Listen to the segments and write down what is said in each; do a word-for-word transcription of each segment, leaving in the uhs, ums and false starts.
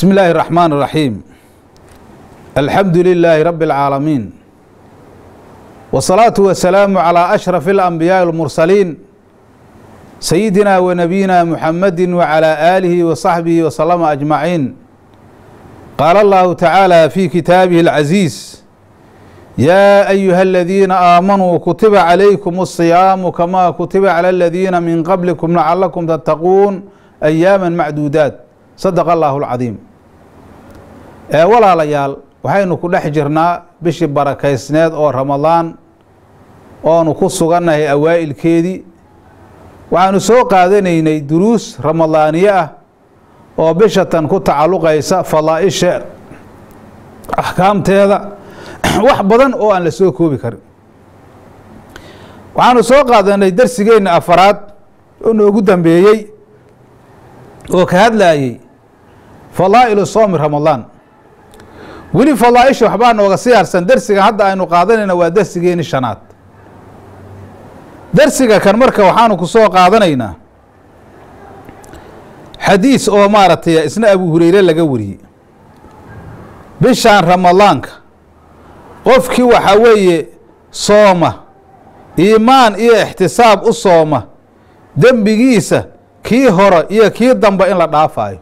بسم الله الرحمن الرحيم. الحمد لله رب العالمين، والصلاة والسلام على أشرف الأنبياء والمرسلين سيدنا ونبينا محمد وعلى آله وصحبه وسلم أجمعين. قال الله تعالى في كتابه العزيز: يا أيها الذين آمنوا كتب عليكم الصيام كما كتب على الذين من قبلكم لعلكم تتقون أياما معدودات. صدق الله العظيم. walaalayaal waxaynu ku dhex jirnaa bishii barakaysneed oo Ramadaan oonu ku sugannahay awaa'ilkeedii. waxaanu soo qaadanaynay duruus ramadaaniye ah oo bishatan ku tacalluqaysa fadaa'isha ahkaamteeda wax badan oo aan la soo koobi karin. waxaanu soo qaadanay darsigeena afraad oo noogu dambeeyay oo ka hadlayay fadaa'ilu sawmi Ramadaan. weli fadaaisha waxbaa nooga sii harsan. darsiga hadda aynu qaadanayna waa darsigeeni shanaad. darsiga kan marka waxaanu ku soo qaadanaynaa xadiis oo maaragtay isna Abu Hurayre laga wariyey. bishaan ramadaanka qofkii waxa weeye sooma iimaan iyo ixtisaab u sooma dembigiisa kii hore iyo kii dambe in la dhaafayo.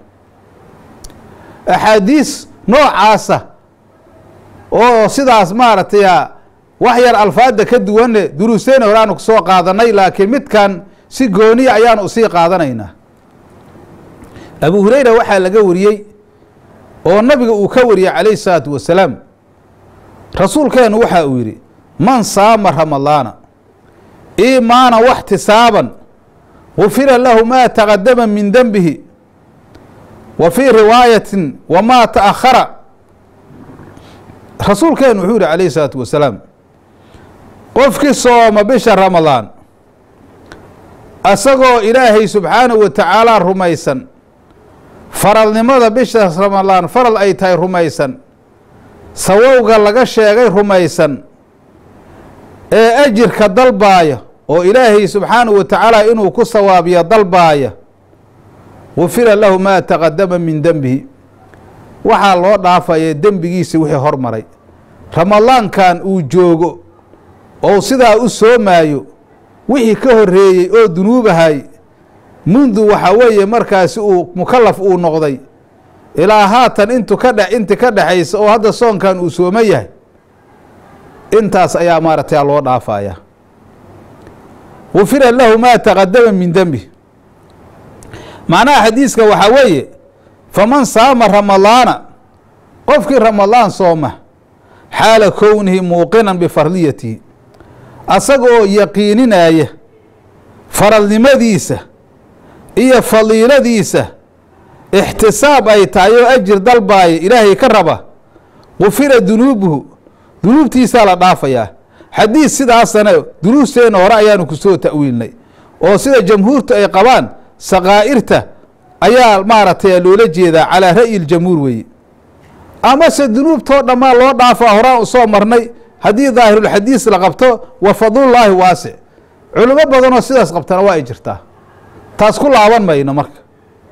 axaadiis noocaasa oo sidaas maaragtay wax yar alfaada ka duwanne duruusteena hore aanu soo qaadanay, laakiin midkan si gooniya ayaanu usii qaadanaynaa. Abu Hurayra waxaa laga wariyey oo nabiga uu ka wariyey calayhi salaatu wasalaam. rasuulkeenu waxa uu yidhi: man saama ramadaana iimaanan waxtisaaban gufira lahu maa taqadama min dembihi wa fii riwaayatin wamaa ta'akhara. rasuulkeenu wuxuu yihi calayhi salaatu wasalaam, qofkii sooma bisha ramadaan asagoo ilaahay subxaanahu wa tacaala rumaysan, faralnimada bisha ramadaan faral ay tahay rumaysan, sawowga laga sheegay rumaysan, ee ajirka dalbaaya oo ilaahay subxaanahu wa tacaala inuu ku sawaabiyo dalbaaya, gufira lahu maa taqadama min dembihi, waxaa loo dhaafaya dembigiisa wixii hormaray. ramadaankan uu joogo oo sidaa u soomaayo wixii ka horeeyey oo dunuubahay mundu waxa weeye markaasi uu mukallaf uu noqday ilaa haatan intu ka dhex inti ka dhexaysa oo hadda soonkan uu sooma yahay, intaas ayaa maaragtay loo dhaafaya. gufira lahu maa taqadama min dembihi. macnaha xadiiska waxaa weeye faman saama ramadaana, qofkii ramadaan sooma xaala kownihi muuqinan bifardiyatihi, asagoo yaqiininaya faralnimadiisa iyo fadiiladiisa, ixtisaab ay tahay oo ajir dalbaaya ilaahay ka raba, gufira dunuubuhu, dunuubtiisaa la dhaafayaa. xadiis sidaasana duruusteena hore ayaanu ku soo ta'wiilnay oo sida jamhuurtu ay qabaan saqaa'irta ayaa maaragtay loola jeedaa calaa ra'yi ljamhuur weeye, amase dunuubtoo dhammaan loo dhaafaa horaan u soo marnay haddii daahirulxadiis la qabto wa fadlullaahi waasic. culimo badanoo sidaas qabtana waa ay jirtaa, taas ku laaban mayno. marka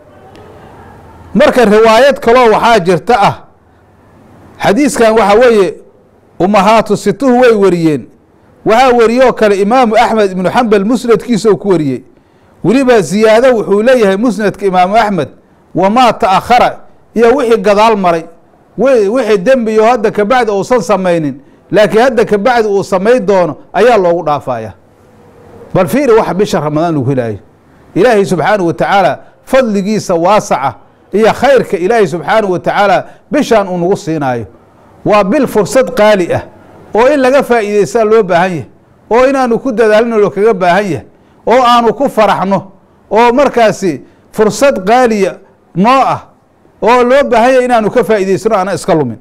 marka riwaayad kaloo waxaa jirta ah, xadiiskan waxaa weeye umahaatu situhu way wariyeen. waxaa wariyoo kale imaamu axmed ibnu xambal musnadkiisa uu ku wariyey. weliba ziyaado wuxuu leeyahay musnadka imaamu axmed wamaa ta'akhara, iyo wixii gadaal maray, wixii dembiyo hadda kabacdi uusan samaynin laakiin hadda kabacdi uu samayn doono ayaa loogu dhaafaya. bal fiiri waxa bisha ramadaan lagu helaayo, ilaahay subxaanahu wa tacaala fadligiisa waasaca iyo khayrka ilaahay subxaanahu wa tacaala bishaan uu nagu siinaayo. waa bil fursad qaali ah oo in laga faa'iidaysaa loo baahan yahay, oo inaanu ku dadaalino loo kaga baahan yahay, oo aanu ku faraxno, oo markaasi fursad qaaliya noo ah oo loo baahan yahay inaanu ka faa'iidaysano aana iska lumin.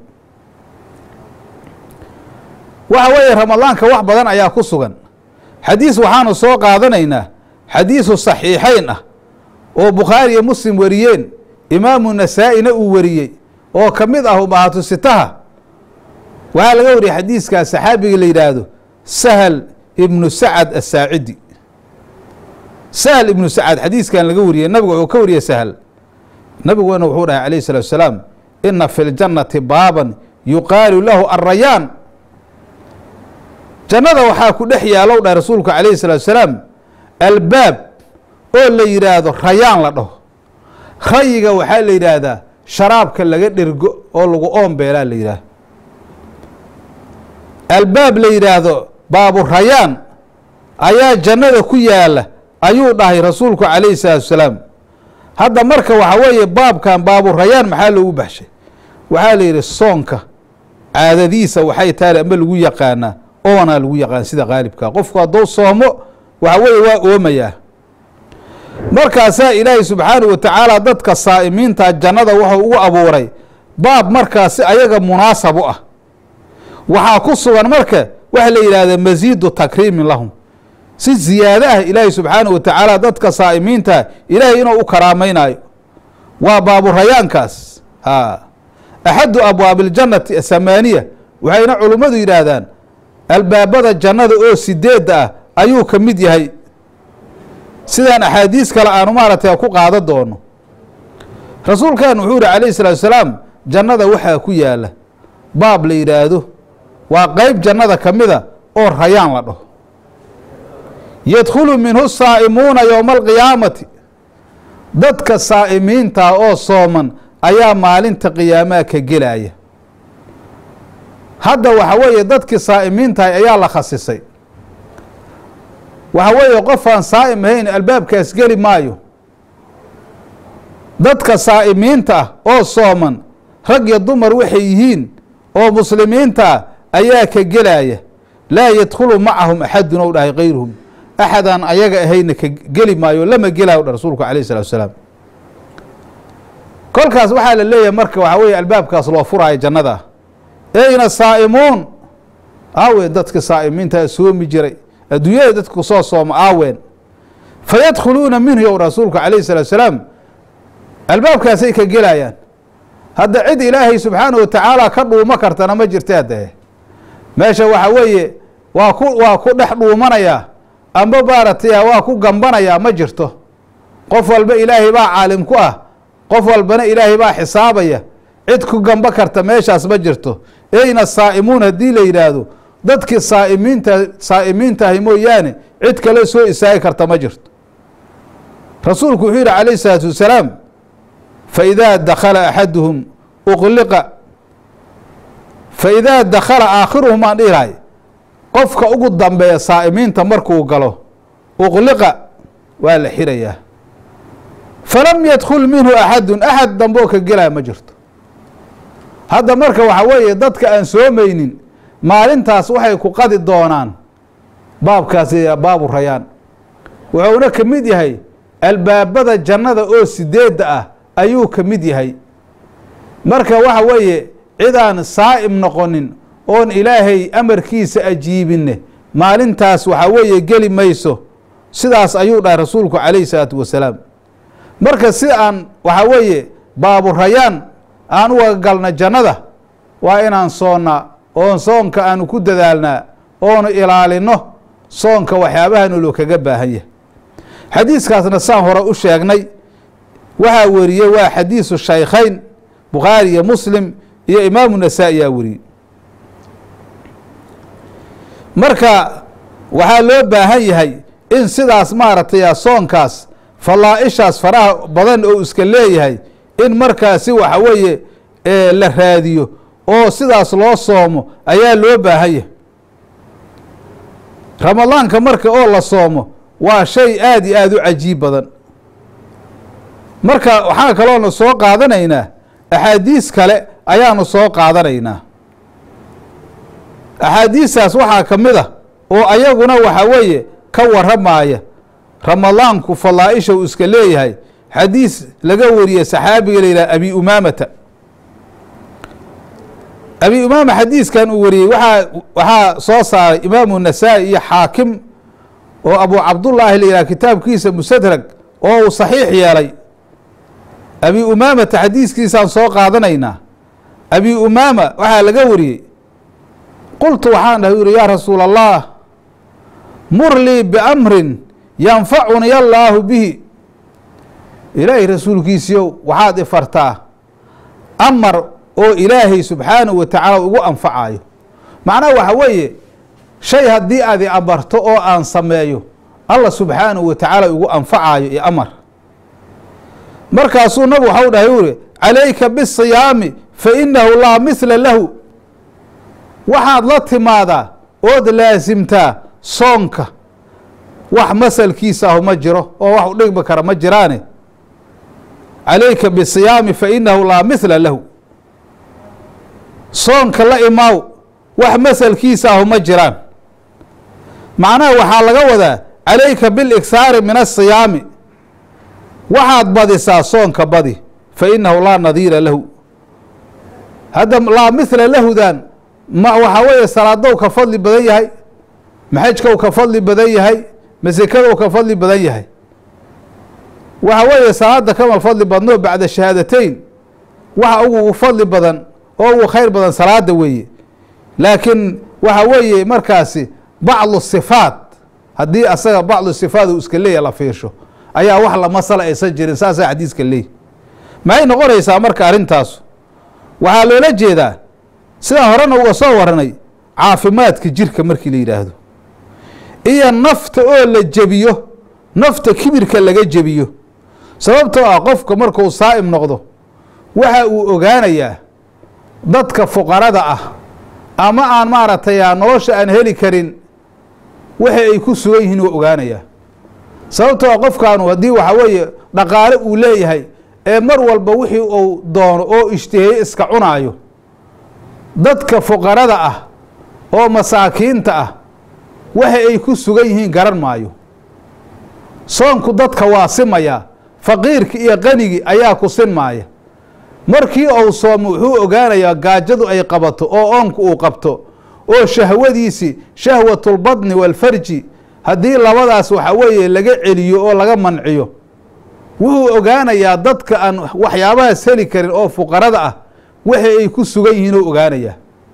waxa weeye ramadaanka wax badan ayaa ku sugan. xadiis waxaanu soo qaadanaynaa xadiisu saxiixayn ah oo bukhaari iyo muslim wariyeen, imaamu nasaa-ina uu wariyey oo ka mid ah umahaatu sitaha. waxaa laga wariyey xadiiskaas saxaabiga la yidhaahdo sahal ibnu sacad asaacidi. sahal ibnu sacad xadiiskan laga wariyey, nabigu wuxuu ka wariyey sahal. nabiguna wuxuu dhahay calayhi salaatu wasalaam: ina fi ljannati baaban yuqaalu lahu alrayaan jannada waxaa ku dhex yaalow dhah rasuulku calayhi salaatu wasalaam albaab oo la yidhaahdo rayaan la dhaho. rayiga waxaa la yidhaahdaa sharaabka laga dhergo oo lagu oombeelaa la yidhaahdo. albaab la yidhaahdo baabu rayaan ayaa jannada ku yaala ayuu dhahay rasuulku calayhi salaatu wasalaam. hadda marka waxa weeye baabkan baabu rayaan maxaa loogu baxshay? waxaa la yidhi soonka caadadiisa waxay tahay ama lagu yaqaanaa oonaa lagu yaqaan sida qaalibka qofku hadduu soomo waxa weeye waa oomayaa. markaasaa ilaahay subxaanahu wa tacaala dadka saa'imiinta jannada wuxuu ugu abuuray baab markaasi ayaga munaasab u ah. waxaa ku sugan marka waxa la yidhahda masiidu takriimin lahum, si ziyaado ah ilaahay subxaanahu wa tacaala dadka saa'imiinta ilaahay inuu u karaamaynayo. waa baabu rayaankaas ha axadu abwaabi اljannati asamaaniya. waxayna culummadu yidhaahdaan albaabada jannada oo sideedda ah ayuu ka mid yahay, sidaan axaadiis kale aanu maaragtay ku qaada doono. rasuulkan wuxuu yihi calayhi salaatu wasalaam jannada waxaa ku yaala baab la yidhaahdo waa qeyb jannada ka mida oo rayaan la dhaho. yadkhulu minhu saa'imuuna yowma alqiyaamati, dadka saa'imiinta oo sooman ayaa maalinta qiyaamaha ka gelaya. hadda waxa weeye dadkii saa'imiintahay ayaa la khasisay. waxa weeye qof aan saa'im ahayn albaabkaas geli maayo. dadka saa'imiinta ah oo sooman rag iyo dumar waxay yihiin oo muslimiinta ah ayaa ka gelaya. laa yadkhulu macahum axadun ou dhahay kayruhum, axadaan ayaga ahayna ka geli maayo, lama gelaayo dha rasuulku calayhi salatu wasalaam. kolkaas waxaa la leeyahay marka waxaa weeye albaabkaas loo furaayo jannada. eyna saa'imuun, aawen dadka saa'imiintaa soomi jiray adduunyada dadku soo sooma aawen. fayadkhuluuna minhu yow rasuulku calayhi salatu wasalaam, albaabkaasay ka gelayaan. hadda cid ilaahay subxaanahu wa tacaala ka dhuumo kartana ma jirta. hadde meesha waxa weeye waa ku waa ku dhex dhuumanayaa amba maaragtay waa ku gambanayaa ma jirto. qof walba ilaahay baa caalim ku ah, qof walbana ilaahay baa xisaabaya. cid ku gamba karta meeshaas ma jirto. eyna saa'imuun haddii la yidhaahdo dadkii saa'imiinta saa'imiintahay mooyaane cid kale soo istaagi karta ma jirto. rasuulku wuxuu yihi calayhi salaatu wasalaam faidaa dakhala axaduhum uqliqa faidaa dakhala aakhiruhum aan dhihilahay qofka ugu dambeeya saa'imiinta markuu galo uqliqa waa la xirayaa. falam yadkhul minhu axadun, axad damboo ka gelaya ma jirto. hadda marka waxa weeye dadka aan soomaynin maalintaas waxay ku qadi doonaan baabkaasi baabu rayaan. wuxuuna ka mid yahay albaabada jannada oo sideedda ah ayuu ka mid yahay. marka waxa weeye cidaan saa'im noqonin oon ilaahay amarkiisa ajiibinne maalintaas waxa weeye geli mayso. sidaas ayuu dhahay rasuulku calayhi salaatu wasalaam. marka si aan waxa weeye baabu rayaan aan uga galna jannada waa inaan soonnaa oon soonka aanu ku dadaalnaa oonu ilaalino soonka waxyaabahan loo kaga baahan yahay. xadiiskaasna saan hore u sheegnay waxaa weriyey waa xadiisu shaykhayn bukhaari iyo muslim iyo imaamu nasaa-i yaa weriyey. marka waxaa loo baahan yahay in sidaas maaragtay soonkaas falaa-ishaas faraha badan oo iska leeyahay in markaasi waxa weeye la raadiyo oo sidaas loo soomo ayaa loo baahan yahay. ramadaanka marka oo la soomo waa shay aada iyo aada u cajiib badan. marka waxaa kaloonu soo qaadanaynaa axaadiis kale ayaanu soo qaadanaynaa. axaadiistaas waxaa ka mid ah oo ayaguna waxa weeye ka waramaaya ramadaanku falaa-isha uu iska leeyahay. xadiis laga wariyey saxaabiga la yidhaha abi umaamata. abi umaama xadiiskan uu wariyey waaa waxaa soo saaray imaamu nasaa-i iyo xaakim oo abu cabdullaahi la yidhaha kitaabkiisa musadrag oo uu saxiix yeelay. abi umaamata xadiiskiisaan soo qaadanaynaa. abi umaama waxaa laga wariyey qultu waxaan dhahay u yihi yaa rasuula allah mur lii biamrin yanfacuni allaahu bihi. ilaahay rasuulkiisiyow waxaad ifartaa amar oo ilaahay subxaanahu wa tacaala ugu anfacayo. macnaha waxa weeye shay haddii aad i amarto oo aan sameeyo allah subxaanahu wa tacaala ugu anfacayo iyo amar. markaasuu nabigu waxau dhahay uri calayka bisiyaami fa inahu laa mithla lahu, waxaad la timaadaa ood laasimtaa soonka, wax masalkiisa ahu ma jiro oo wax u dhigmi kara ma jiraane. calayka bisiyaami fa inahu laa mithla lahu, soonka la imaaw, wax masalkiisa ahu ma jiraan. macnaha waxaa laga wadaa calayka biliksaari min asiyaami, waxaad badisaa soonka badi, fa inahu laa nadiira lahu. hadda laa mithla lahudan ma waxaa weeye salaadow ka fadli badan yahay, maxajkow ka fadli badan yahay, masekadow ka fadli badan yahay. waxa weeye salaada kama fadli badno bacda shahaadateyn, waxa ugu fadli badan oo ugu khayr badan salaada weeye. laakiin waxa weeye markaasi bacdu sifaat, haddii asaga bacdu sifaat uu iska leeya la fiirsho ayaa wax la masala aysan jirin, saasaa xadiiska leey. maxay noqonaysaa marka arrintaasu? waxaa loola jeedaa sidaan horena uga soo waranay caafimaadka jirka markii la yidhaahdo, iyo nafta oo la jebiyo, nafta kibirka laga jebiyo. sababtoo ah qofka markuu saa'im noqdo waxa uu ogaanayaa dadka fuqarada ah ama aan maaragtay nolosha aan heli karin waxa ay ku sugan yihiin uu ogaanayaa. sababtoo ah qofkaanu haddii waxa weeye dhaqaale uu leeyahay ee mar walba wixii uu doono oo ishtiheeye iska cunaayo, dadka fuqarada ah oo masaakiinta ah waxa ay ku sugan yihiin garan maayo. soonku dadka waa simaya, faqiirki iyo qanigi ayaa ku sinmaaya. markii uu soomo wuxuu ogaanayaa gaajadu ay qabato oo oonku uu qabto, oo shahwadiisi shahwatulbadni walfarji haddii labadaas waxa weeye laga celiyo oo laga manciyo, wuxuu ogaanayaa dadka aan waxyaabahaas heli karin oo fuqarada ah waxa ay ku sugan yihiin oo ogaanayaa.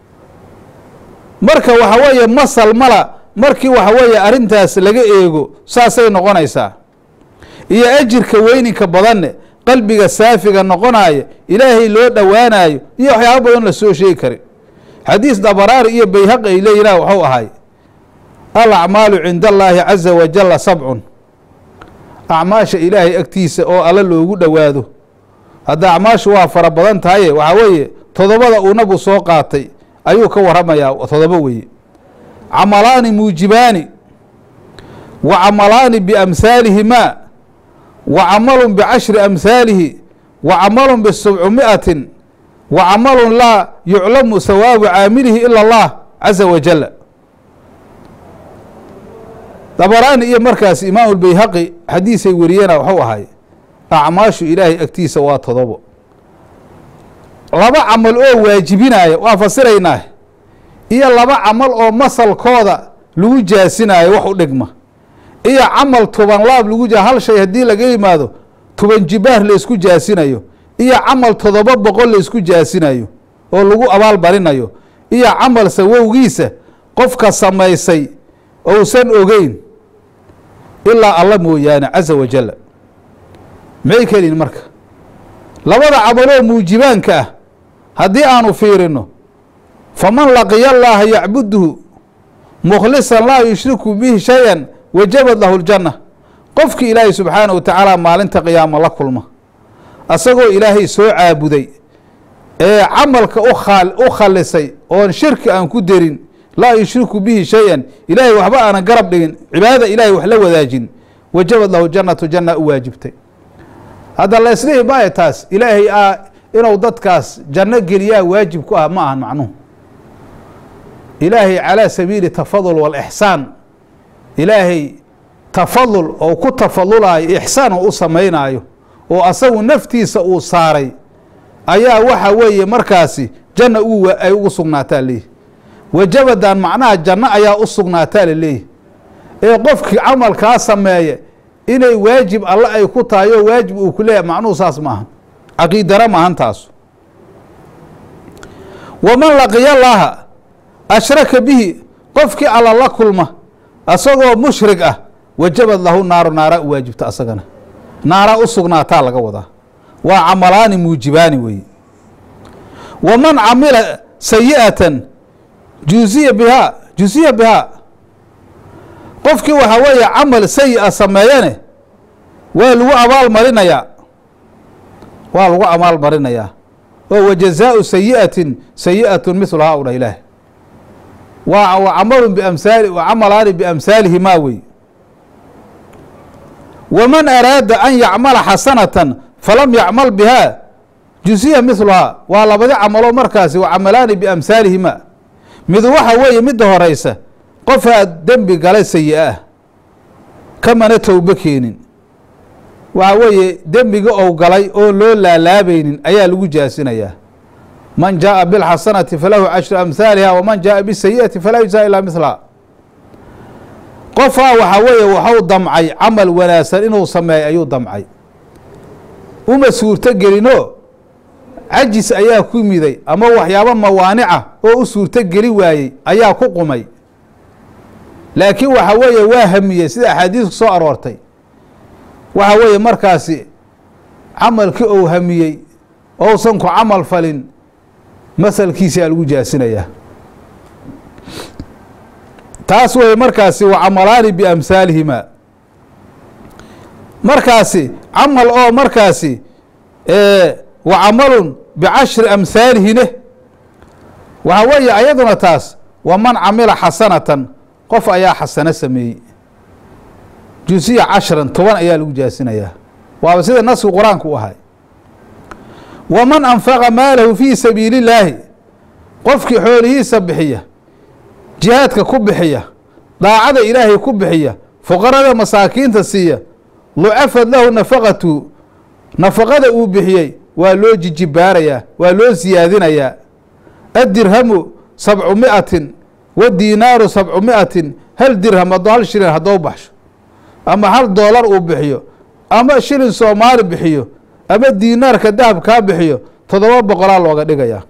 marka waxa weeye masal mala markii waxa weeye arrintaas laga eego saasay noqonaysaa. iyo ajirka weyninka badanne, qalbiga saafiga noqonaya, ilaahay loo dhowaanayo, iyo waxyaaba badan la soo sheegi karin. xadiis dabaraari iyo bayhaqi ay leeyihin waxuu ahay alacmaalu cinda allaahi caza wajalla sabcun, acmaasha ilaahay agtiisa oo alla loogu dhowaado. hadda acmaashu waa fara badan tahaye waxaa weeye todobada uu nabigu soo qaatay ayuu ka waramayaa, todoba weeye. camalaani muujibaani, wa camalaani biamhaalihimaa, wa camalun bicashri amhaalihi, wa camalun bisabcumi'atin, wa camalun laa yuclamu sawaabu caamilihi ila allah caza wajalla. dabaraani iyo markaas imaamu lbayhaqi xadiisay wariyeena waxuu ahay acmaashu ilaahay agtiisa waa todobo. laba camal oo waajibinaya waa fasiraynaa, iyo laba camal oo masalkooda lagu jaasinaayo wax u dhigma, iyo camal toban laab lagu ja hal shay haddii laga yimaado toban jibaar laysku jaasinayo, iyo camal todoba boqol laysku jaasinayo oo lagu abaal barinayo, iyo camal sawowgiisa qofka samaysay ousan ogeyn ilaa alla mooyaane caza wajalla. maxay keliin marka labada camaloo muujibaanka ah haddii aanu fiirino, faman laqiya allaaha yacbuduhu mukhlisan laa yushriku bihi shay-an wajabad lahu ljanna. qofkii ilaahay subxaanahu wa tacaala maalinta qiyaama la kulma asagoo ilaahay soo caabuday ee camalka u khalisay oon shirki aan ku derin, laa yushriku bihi shay-an, ilaahay waxba aanan garab dhigin, cibaadada ilaahay wax la wadaajin, wajabad lahu jannatu, janna u waajibtay. hadda la islihi maayo taas ilaahay ah inuu dadkaas janno geliyaa waajib ku ah ma ahan macnuhu. ilaahay calaa sabiili tafadul walixsaan, ilaahay tafadul oo ku tafadulaayo, ixsaan oo u samaynaayo oo asagu naftiisa uu saaray ayaa waxa weeye markaasi janna ay ugu sugnaataa leeyihi. wajabadan macnaha janno ayaa u sugnaataa la leeyihi. ee qofkii camalkaa sameeya inay waajib alle ay ku tahay oo waajib uu ku leeyahay macnuhu saas maahan, caqiidara maahan taasu. waman laqiya llaaha ashraka bihi, qofkii alla la kulma asagoo mushrig ah, wajabad lahu naaru, naaraa u waajibta, asagana naaraa u sugnaataa laga wadaa. waa camalaani muujibaani weeye. waman camila sayi'atan juusiya bihaa juusiya bihaa qofkii waxaa weeye camal sayi-a sameeyane waa lagu abaal marinayaa waa lagu abaal marinayaa oo wajazaau sayi'atin sayi'atun mithluhaa u dhah ilaah waa camalun biamhaali camalaani biamhaalihimaa wey waman araada an yacmala xasanatan falam yacmal bihaa jusiya mithluhaa waa labadi camalo markaasi wa camalaani biamhaalihimaa mid waxa weeye midda horeysa qofaa dembi galay sayi-a ah kamana towbo keenin waxa weeye dembiga ou galay oo loo laalaabaynin ayaa lagu jaasinayaa man jaaءa biاlxasanati falahu cashru amhaaliha waman jaaءa bisayi'ati falaa yujzaa ilaa mihlaha qofaa waxaa weeye waxau damcay camal wanaagsan inuu sameeyo ayuu damcay uma suurto gelinoo cajis ayaa ku miday ama waxyaabo mawaanica oo u suurto geli waayey ayaa ku qumay laakiin waxa weeye waa hamiyey sida axaadiisku soo aroortay waxa weeye markaasi camalkii ou hamiyey ousan ku camal falin masalkiisa lagu jaasinayaa taas weye markaasi wa camalaani biamhaalihimaa markaasi camal oo markaasi wa camalun bicashri amhaalihine waxa weeye ayaduna taas waman camila xasanatan qof ayaa xasano sameeyey jusiya cashran toban ayaa lagu jaasinayaa waaba sida naski qur-aanku u ahay waman anfaqa maalahu fii sabiili illaahi qofkii xoolihiisa bixiya jihaadka ku bixiya daacada ilaahay ku bixiya fuqarada masaakiinta siiya lucafad lahu nafaqatu nafaqada uu bixiyey waa loo jijibaarayaa waa loo siyaadinayaa addirhamu sabcu mi'atin wadiinaaru sabcu mi'atin hal dirham haddoo hal shilin haddoo baxsho ama hal doolar uu bixiyo ama shilin soomaali bixiyo ama diinaarka dahab kaa bixiyo toddoba boqolaa looga dhigayaa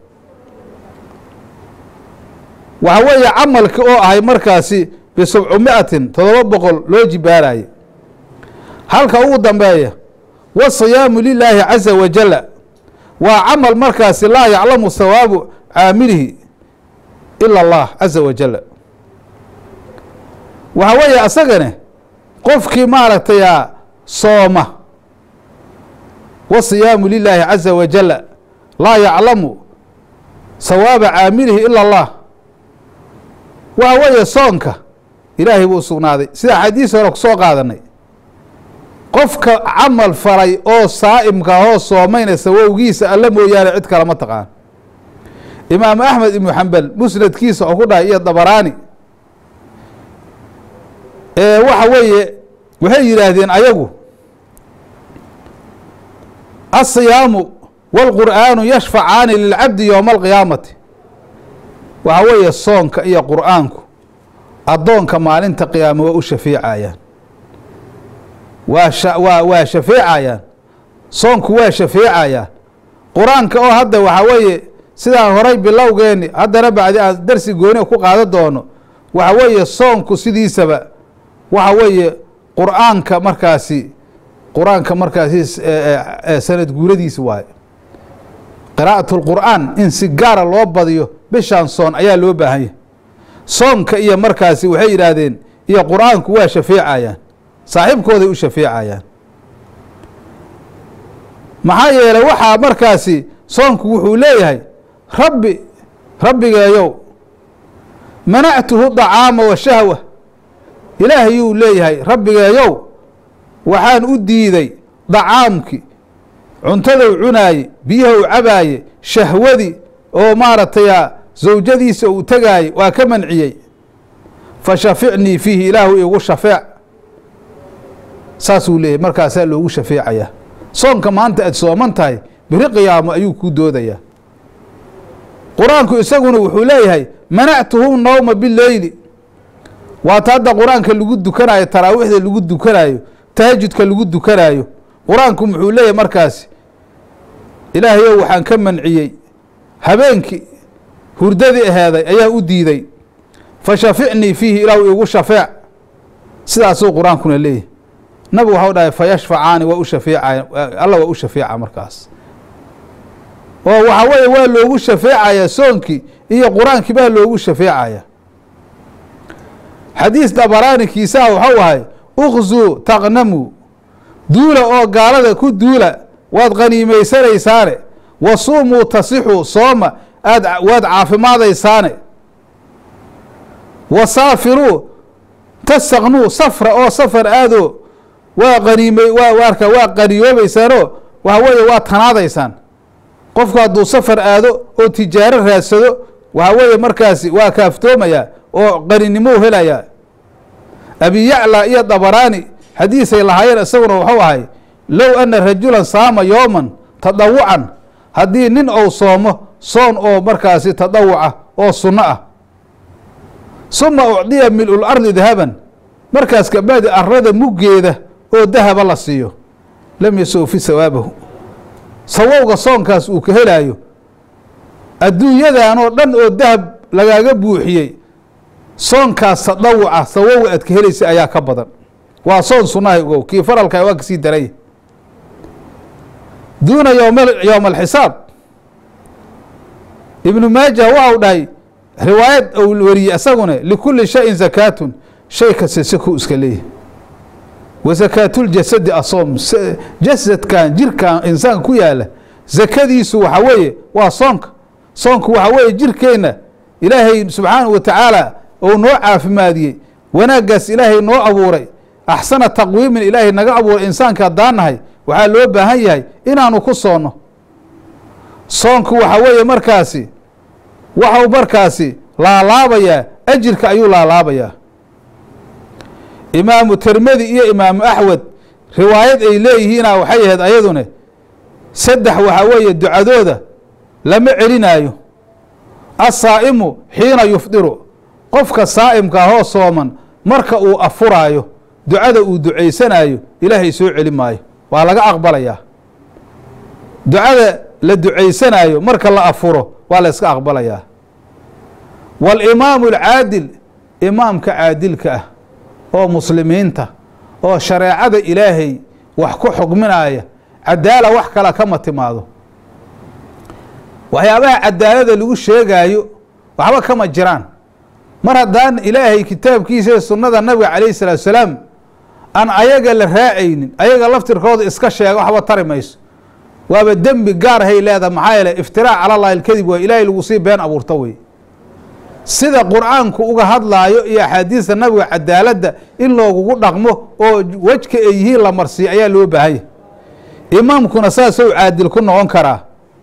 waxa weeye camalki oo ahay markaasi bisabcu mi'atin toddoba boqol loo jibaaraye halka ugu dambeeya wasiyaamu lilaahi caza wajala waa camal markaasi laa yaclamu hawaabu caamilihi ila allah caza wajala waxa weeye asagane qofkii maaragtay sooma wasiyaamu lilaahi caza wajala laa yaclamu sawaaba caamilihi ila allah waxa weeye soonka ilaahay buu sugnaaday sida xadiis hore ku soo qaadanay qofka camal falay oo saa'imka oo soomayna sawowgiisa alla mooyaane cid kale ma taqaan imaam axmed ibnu xambal musnadkiisa oo ku dhahay iyo dabaraani ee waxa weeye waxay yidhaahdeen ayagu asiyaamu wاlqur'aanu yashfacaani lilcabdi yowma alqiyaamati waxa weeye soonka iyo qur'aanku addoonka maalinta qiyaame waa u shafeecayaan waa waa waa shafeecayaan soonku waa shafeecayaan qur-aanka oo hadda waxaa weeye sidaan horay bilowgeeni haddana bacdi aan darsi gooni ku qaadan doono waxa weeye soonku sidiisaba waxa weeye qur'aanka markaasi qur-aanka markaasi sanad guuradiisa waaye qiraa'atu lqur'aan in si gaara loo badiyo bishaan soon ayaa loo baahan yahay soonka iyo markaasi waxay yidhaahdeen iyo qur'aanku waa shafeecayaan saaxiibkooday u shafeecayaan maxaa yeelay waxaa markaasi soonku wuxuu leeyahay rabbi rabbigeeyow manactuhu dacaama wa shahwa ilaahayuu leeyahay rabbigeeyow waxaan u diiday dacaamki cuntadou cunaayey biyahou cabaaye shahwadii oo maaragtay zawjadiisa uu tegaayey waa ka manciyey fa shaficnii fiihi ilaahu igu shafeec saasuu leeyahy markaasaa loogu shafeecayaa soonka maanta aad sooman tahay beri qiyaamo ayuu kuu doodayaa qur-aanku isaguna wuxuu leeyahay manactuhu nawma bileyli waata hadda qur-aanka lagu dukanaayo taraawiixda lagu dukanaayo tahajudka lagu dukanaayo qur-aanku muxuu leeyahay markaasi ilaahayow waxaan ka manciyey habeenkii hurdadii aheeday ayaa u diiday fa shaficnii fiihi ilaahu igu shafeec sidaasuu qur-aankuna leeyahay nabigu waxau dhahay fa yashfacaani waa u shafeecaya alla waa u shafeeca markaas oo waxa weeye waa loogu shafeecaya soonkii iyo qur-aankii baa loogu shafeecaya. xadiis dabaraani kiisaa waxau ahay ukhzuu taqnamu, duula oo gaalada ku duula waad qaniimaysanaysaane, wasuumuu tasixu sooma aad waad caafimaadaysaane, wasaafiruu tasaqnuu safra oo safar aado waa qaniimay waa waarka waa qaniyoobaysaanoo waxa weeye waa tanaadaysaan. qofku hadduu safar aado oo tijaaro raadsado waxa weeye markaasi waa kaaftoomayaa oo qaninimou helayaa. abi yaclaa iyo dabaraani xadiisay lahaayeen isaguna wuxuu ahay low ana rajulan saama yooman tadawucan, haddii nin ou soomo soon oo markaasi tadawuca oo sunno ah, suma ucdiya mil-ul ardi dahaban, markaas kabacdi arada muggeeda oo dahaba la siiyo, lam yasoofi sawaabahu, sawowga soonkaas uu ka helaayo adduunyadan oo dhan oo dahab lagaaga buuxiyey, soonkaas tadawuca sawowga aad ka helaysa ayaa ka badan. waa soon sunnahay ogow, kii faralka waa kasii daraya. duuna yowm yowma alxisaab, ibnu maaja waxau dhahay riwaayad ou wariyey isaguna likulli shayin zakaatun, shay kasta sakuu iska leeyahay. wa sakaatuljasadi asoom, jasadkan jirkan insaanka ku yaala zakadiisu waxa weeye waa soonka. soonku waxa weeye jirkeenna ilaahay subxaanahu wa tacaala ou noo caafimaadiyey, wanaaggaas ilaahay noo abuuray, axsana taqwiimin ilaahay naga abuuray insaanka haddaan nahay, waxaa loo baahan yahay inaanu ku soonno. soonku waxa weeye markaasi waxau markaasi laalaabayaa ajirka ayuu laalaabayaa. imaamu tirmidi iyo imaamu axmed riwaayad ay leeyihiina waxay ahayd ayadune saddex waxa weeye ducadooda lama celinaayo. assaa'imu xiina yufdiru, qofka saa'imka ahoo sooman marka uu afuraayo ducada uu ducaysanaayo ilaahay soo celi maayo, waa laga aqbalayaa. ducada la ducaysanaayo marka la afuro waa la iska aqbalayaa. walimaamu alcaadil, imaamka caadilka ah oo muslimiinta oo shareecada ilaahay wax ku xugminaya, cadaala wax kala kama timaado. waxyaabaha cadaalada lagu sheegaayo waxba kama jiraan. mar haddaan ilaahay kitaabkiisa iyo sunnada nabiga calayhi salaatu wasalaam aan ayaga la raacaynin, ayaga laftirkooda iska sheega waxba tari mayso. waaba dembi gaar hay leeda, maxaa yeele iftiraac cala llahi alkadib waa ilaahay lagu sii been abuurta wey. sida qur-aanku uga hadlaayo iyo axaadiista nabiga cadaaladda in loogugu dhaqmo oo wejka ay yihiin la marsiiyo ayaa loo baahanya. imaamkuna saasou caadil ku noqon karaa,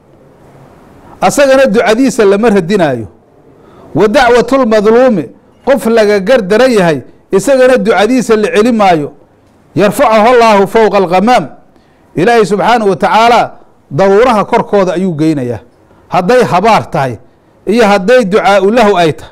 asagana ducadiisa lama radinaayo. wa dacwatulmadluumi, qof laga gardaran yahay isagana ducadiisa la celi maayo. yarfacahu allaahu fowqa alghamaam, ilaahay subxaanahu wa tacaala daruuraha korkooda ayuu geynayaa, hadday habaar tahay iyo hadday ducaau lahu ay tahay.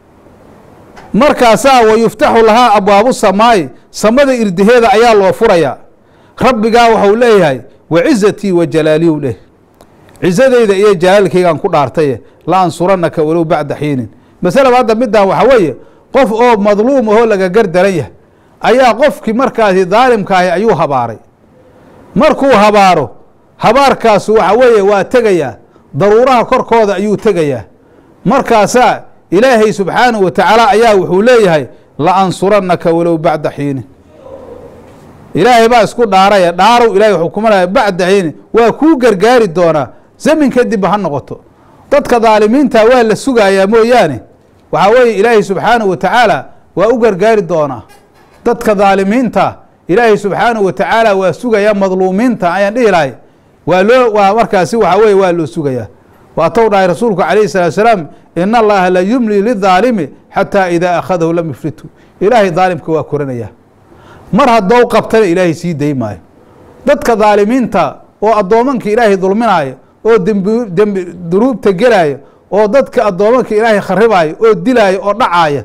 markaasaa wa yuftaxu lahaa abwaabu samaa'i, samada irdaheeda ayaa loo furayaa. rabbigaa waxau leeyahay wa cizatii wa jalaaliyu leh, cisadeyda iyo jalaalkaygaan ku dhaartaye la ansuranaka walow bacda xiinin. masalaba hadda middan waxa weeye qof oo madluum ahoo laga gardaran yahay ayaa qofkii markaasi daalimkaahi ayuu habaaray. markuu habaaro habaarkaasu waxa weeye waa tegayaa, daruuraha korkooda ayuu tegayaa. markaasaa ilaahay subxaanahu wa tacaala ayaa wuxuu leeyahay la ansuranaka walow bacda xiinin. ilaahay baa isku dhaaraya, dhaarow ilahay xukumanaya bacda xiinin, waa kuu gargaari doonaa zamin kadib ha noqoto. dadka daalimiinta waa la sugayaa mooyaane waxaa weeye ilaahay subxaanahu wa tacaala waa u gargaari doonaa. dadka daalimiinta ilaahay subxaanahu wa tacaala waa sugayaa, madluumiinta ayaan dhihi lahay waa loo waa markaasi waxa weye waa loo sugayaa. waatou dhahay rasuulku calayhi salaatu wasalaam in allaha la yumli lidaalimi xataa idaa akhadahu lam yufritu, ilaahay daalimka waa koranayaa, mar haddou qabtana ilaahay sii day maayo. dadka daalimiinta oo addoomanka ilaahay dulminaayo oo dembi dembi dunuubta gelaayo oo dadka addoomanka ilaahay kharibaayo oo dilaayo oo dhacaaya,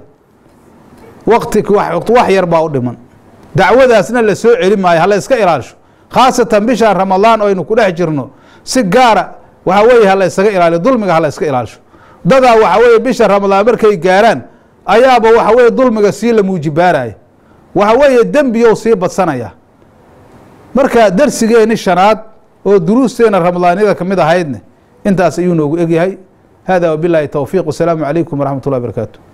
waqti wax yar baa u dhiman. dacwadaasna la soo celi maayo, hala iska ilaalisho. khaasatan bishaan ramadaan oo aynu ku dhex jirno si gaara waxa weeye hala isaga ilaaliyo, dulmiga hala iska ilaalisho. dadaa waxa weeye bisha ramadaan markay gaaraan ayaaba waxa weeye dulmiga sii la muujibaaraya, waxa weeye dembiyow sii badsanaya. marka darsigeeni shanaad oo duruusteena ramadaaniyada ka mid ahaydne intaas ayuu noogu egyahay. hada wabillahi tawfiiq. wasalaamu calaykum waraxmat ullahi wabarakaatu.